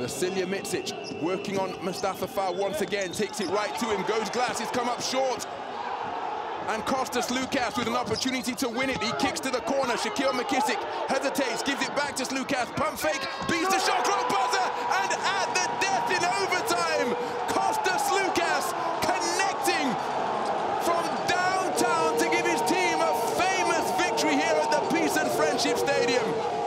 Vasilija Micic working on Mustafa Fall once again, takes it right to him, goes glass, he's come up short. And Kostas Sloukas with an opportunity to win it. He kicks to the corner, Shaquille McKissick hesitates, gives it back to Sloukas, pump fake, beats the shot clock buzzer, and at the death in overtime, Kostas Sloukas connecting from downtown to give his team a famous victory here at the Peace and Friendship Stadium.